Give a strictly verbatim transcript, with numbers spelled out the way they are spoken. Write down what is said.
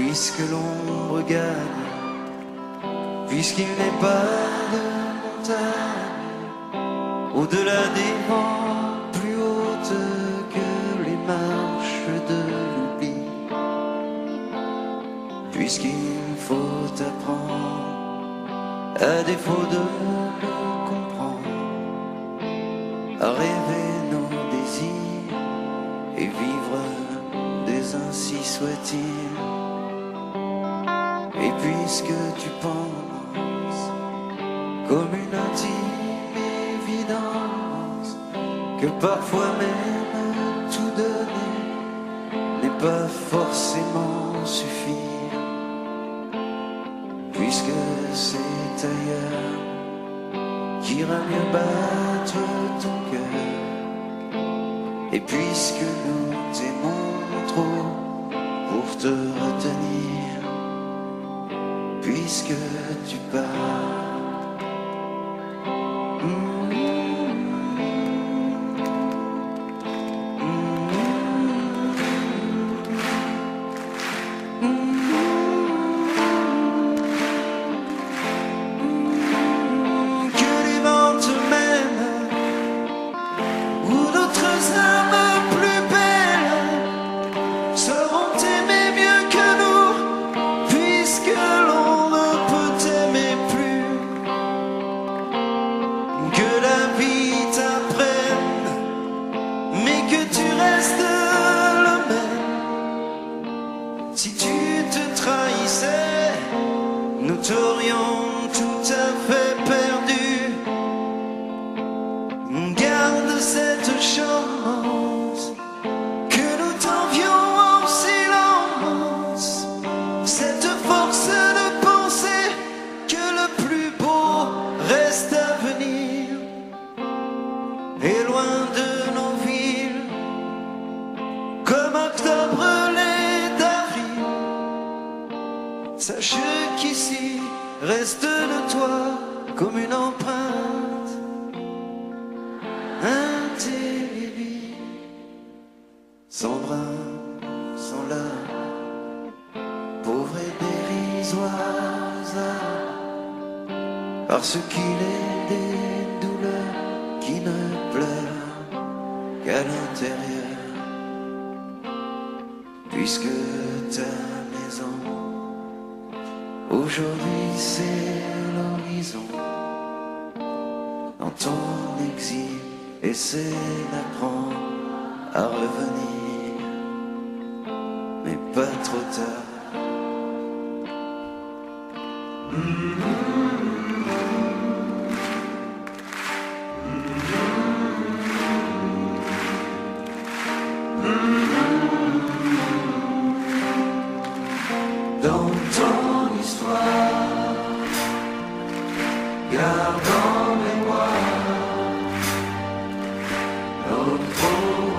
puisque l'ombre gagne, puisqu'il n'est pas de montagne au-delà des vents plus hautes que les marches de l'oubli, puisqu'il faut apprendre à défaut de le comprendre à rêver nos désirs et vivre des ainsi soit-il. Et puisque tu penses comme une intime évidence que parfois même tout donner n'est pas forcément suffire, puisque c'est ailleurs qu'ira mieux battre ton cœur, et puisque nous t'aimons trop pour te retenir, puisque tu pars. Mmh. Mmh. Mmh. Que les vents te mènent où d'autres âmes plus belles sauront t'aimer mieux que nous, puisque l'on ne peut t'aimer plus. Que la vie t'apprenne, mais que tu restes le même. Si tu te trahissais, nous t'aurions tout à fait perdu. Garde cette chance que nous t'envions en silence, cette force de penser que le plus beau reste à venir, et loin de nos villes, comme octobre l'est d'avril. Sache qu'ici reste de toi comme une empreinte indélébile, sans brin, sans larmes, pauvre et dérisoire, parce qu'il est des douleurs qui ne pleurent qu'à l'intérieur, puisque ta maison aujourd'hui c'est l'horizon. Dans ton exil, essaie d'apprendre à revenir, mais pas trop tard. Dans ton histoire, garde en mémoire notre